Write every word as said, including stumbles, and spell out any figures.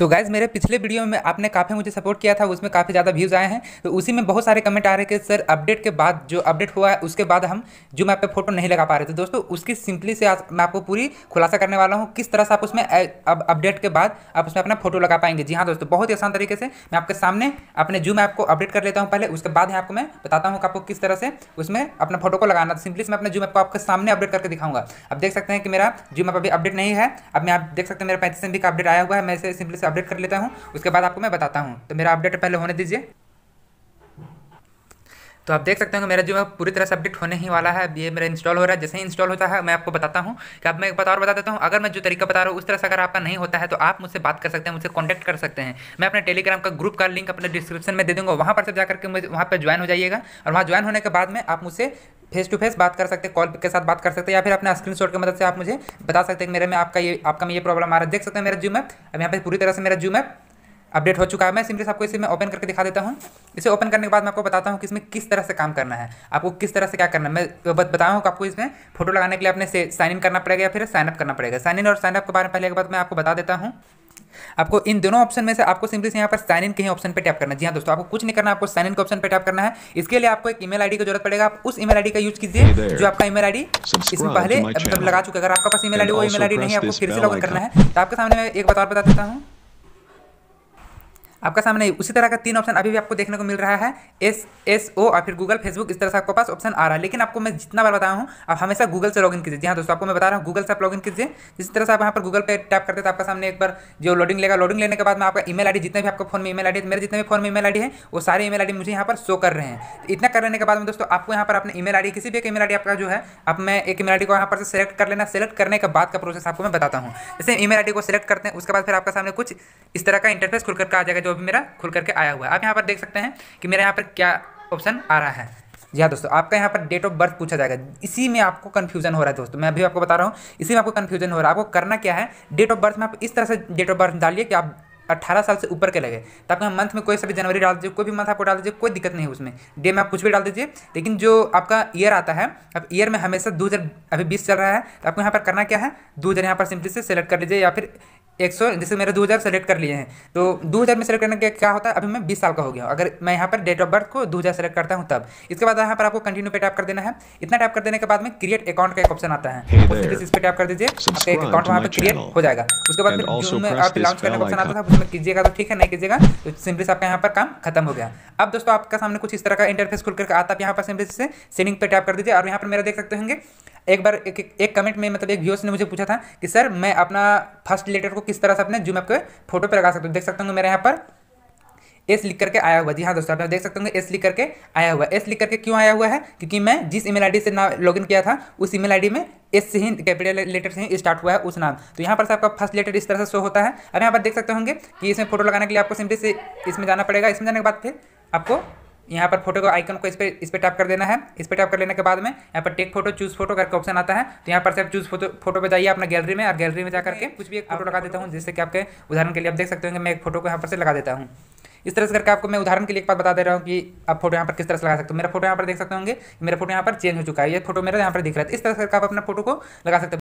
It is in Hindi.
तो गाइज़ मेरे पिछले वीडियो में आपने काफ़ी मुझे सपोर्ट किया था, उसमें काफ़ी ज़्यादा व्यूज़ आए हैं। तो उसी में बहुत सारे कमेंट आ रहे हैं कि सर अपडेट के बाद जो अपडेट हुआ है उसके बाद हम जूम ऐप पे फोटो नहीं लगा पा रहे थे। दोस्तों उसकी सिंपली से आज मैं आपको पूरी खुलासा करने वाला हूँ किस तरह से आप उसमें अब अपडेट के बाद आप उसमें अपना फोटो लगा पाएंगे। जी हाँ दोस्तों, बहुत ही आसान तरीके से मैं आपके सामने अपने जूम ऐप को अपडेट कर लेता हूँ पहले, उसके बाद आपको मैं बताता हूँ कि आपको किस तरह से उसमें अपना फोटो को लगाना। तो सिंपली से मैं अपने जूम ऐप को आपके सामने अपडेट करके दिखाऊंगा। अब देख सकते हैं कि मेरा जूम ऐप अभी अपडेट नहीं है। अब मैं आप देख सकते हैं मेरा पैंतीस एम बी का अपडेट आया हुआ है। मैं इसे सिंपली से अपडेट कर लेता हूँ, उसके बाद आपको मैं बताता हूँ। तो मेरा अपडेट पहले होने दीजिए। तो आप देख सकते हैं कि मेरा जो है पूरी तरह से अपडेट होने ही वाला है। ये मेरा इंस्टॉल हो रहा है। जैसे ही इंस्टॉल होता है मैं आपको बताता हूँ कि अब मैं एक बात और बता देता हूँ, अगर मैं जो तरीका बता रहा हूँ उस तरह से अगर आपका नहीं होता है तो आप मुझसे बात कर सकते हैं, मुझसे कॉन्टैक्ट कर सकते हैं। मैं अपने टेलीग्राम का ग्रुप का लिंक अपने डिस्क्रिप्शन में दे दूँगा, वहाँ पर से जाकर के मुझे वहाँ पर ज्वाइन हो जाइएगा। और वहाँ ज्वाइन होने के बाद में आप मुझसे फेस टू फेस बात कर सकते हैं, कॉल के साथ बात कर सकते हैं, या फिर अपने स्क्रीनशॉट की मदद से आप मुझे बता सकते हैं कि मेरे में आपका ये आपका में ये प्रॉब्लम आ रहा है। देख सकते हैं मेरा जूम ऐप अब यहाँ पे पूरी तरह से मेरा जूम ऐप अपडेट हो चुका है। मैं सिंपली आपको इसे मैं ओपन करके दिखा देता हूँ। इसे ओपन करने के बाद मैं आपको बताता हूँ कि इसमें किस तरह से काम करना है, आपको किस तरह से क्या करना है। मैं बताया हूँ कि आपको इसमें फोटो लगाने के लिए अपने से साइन इन करना पड़ेगा या फिर साइन अप करना पड़ेगा। साइन इन और साइन अप के बारे में पहले के बाद मैं आपको बता देता हूँ। आपको इन दोनों ऑप्शन में से आपको सिंपली से यहाँ पर साइन इन के ही ऑप्शन पे टैप करना है। जी हाँ दोस्तों, आपको कुछ नहीं करना, आपको साइन इन के ऑप्शन पे टैप करना है। इसके लिए आपको एक ईमेल आईडी की जरूरत पड़ेगा। आप उस ईमेल आईडी का यूज कीजिए जो आपका ईमेल आईडी इसमें पहले मतलब लगा चुका है। अगर आपका पास ईमेल आईडी वो ईमेल आईडी नहीं है, आपको फिर से लॉगिन करना है। तो आपके सामने मैं एक बात और बता देता हूँ। आपका सामने उसी तरह का तीन ऑप्शन अभी भी आपको देखने को मिल रहा है, एस एस ओ और फिर गूगल, फेसबुक, इस तरह से आपके पास ऑप्शन आ रहा है। लेकिन आपको मैं जितना बार बताया हूँ आप हमेशा गूगल से लॉगिन कीजिए। जी हाँ दोस्तों, आपको मैं बता रहा हूँ गूगल से आप लॉगिन कीजिए। जिस तरह से आप यहाँ पर गूगल पे टैप करते हैं तो आपका सामने एक बार जो लोडिंग लेगा, लोडिंग लेने के बाद में आपका ईमेल आईडी जितने भी आपको फोन में ईमेल आईडी मेरे जितने भी फोन में ईमेल आईडी है वो सारे ईमेल आईडी मुझे यहाँ पर शो कर रहे हैं। इतना कर लेने के बाद में दोस्तों आपको यहाँ पर अपने ईमेल आईडी किसी भी एक ईमेल आईडी आपका जो है, अब मैं एक ईमेल आईडी को यहाँ पर से सेलेक्ट कर लेना। सेलेक्ट करने के बाद का प्रोसेस आपको मैं बताता हूँ। जैसे ईमेल आईडी को सेलेक्ट करते हैं उसके बाद फिर आपका सामने कुछ इस तरह का इंटरफेस खुल करके आ जाएगा, जो भी मेरा खुल करके आया हुआ है। आप यहाँ पर देख सकते हैं कि मेरे यहाँ पर क्या ऑप्शन आ रहा है। जी हाँ दोस्तों, आपका यहाँ पर डेट ऑफ बर्थ पूछा जाएगा। इसी में आपको कंफ्यूजन हो रहा है दोस्तों, मैं अभी आपको बता रहा हूँ इसी में आपको कंफ्यूजन हो रहा है। आपको करना क्या है, डेट ऑफ बर्थ में आप इस तरह से डेट ऑफ बर्थ डालिए कि आप अठारह साल से ऊपर के लगे। तो आपका मंथ में कोई सा भी जनवरी डाल दीजिए, कोई भी मंथ आपको डाल दीजिए, कोई दिक्कत नहीं है उसमें। डे में आप कुछ भी डाल दीजिए, लेकिन जो आपका ईयर आता है, अब ईयर में हमेशा दो हज़ार अभी बीस चल रहा है, तो आपको यहाँ पर करना क्या है, दो हज़ार यहाँ पर सिंपली से सेलेक्ट कर लीजिए, या फिर एक सौ, जैसे मेरे दो हज़ार सेलेक्ट कर लिए हैं तो दो हज़ार में सेलेक्ट करने के क्या होता है, अभी मैं बीस साल का हो गया हूँ। अगर मैं यहाँ पर डेट ऑफ बर्थ को दो हज़ार सेलेक्ट करता हूँ तब इसके बाद यहाँ पर आपको कंटिन्यू पे टैप कर देना है। इतना टैप कर देने के बाद में क्रिएट अकाउंट का एक ऑप्शन आता है, इस पर टैप कर दीजिए, आपका एक अकाउंट वहाँ पर क्रिएट हो जाएगा। उसके बाद फिर जूम में आप लॉन्च करने का ऑप्शन आता था, उसमें कीजिएगा तो ठीक है, नहीं कीजिएगा तो सिंपली से आपका यहाँ पर काम खत्म हो गया। अब दोस्तों आपका सामने कुछ इस तरह का इंटरफेस खुल करके आता है। यहाँ पर सिंपली से सेटिंग पे टैप कर दीजिए और यहाँ पर मेरा देख सकते होंगे एक बार एक, एक, एक कमेंट में मतलब एक व्यूअर्स ने मुझे पूछा था कि सर मैं अपना फर्स्ट लेटर को किस तरह से अपने जूम ऐप के फोटो पे लगा सकता हूँ। देख सकते होंगे मेरे यहाँ पर एस लिख करके आया हुआ। जी हाँ दोस्तों, आप देख सकते होंगे एस लिख करके आया हुआ। एस लिख करके क्यों आया हुआ है, क्योंकि मैं जिस ईमेल आईडी से ना लॉगिन किया था उस ईमेल आईडी में एस से ही कैपिटल लेटर से ही स्टार्ट हुआ है उस नाम। तो यहाँ पर से आपका फर्स्ट लेटर इस तरह से शो होता है। अब यहाँ पर देख सकते होंगे कि इसमें फोटो लगाने के लिए आपको सिंपली से इसमें जाना पड़ेगा। इसमें जाने के बाद फिर आपको यहाँ पर फोटो को आइकन को इस पर इस पर टैप कर देना है। इस पर टैप कर लेने के बाद में यहाँ पर टेक फोटो, चूज फोटो करके ऑप्शन आता है। तो यहाँ पर से आप चूज फोटो फोटो पे जाइए अपना गैलरी में, और गैलरी में जाकर के कुछ भी एक फोटो लगा देता हूँ। जैसे कि आपके उदाहरण के लिए आप देख सकते हैं मैं एक फोटो को यहाँ पर से लगा देता हूँ। इस तरह से करके आपको मैं उदाहरण के लिए एक बात बता दे रहा हूँ कि आप फोटो यहाँ पर किस तरह से लगा सकते हो। मेरा फोटो यहाँ पर देख सकते होंगे, मेरा फोटो यहाँ पर चेंज हो चुका है, ये फोटो मेरा यहाँ पर दिख रहा है। इस तरह से आप अपना फोटो को लगा सकते हैं।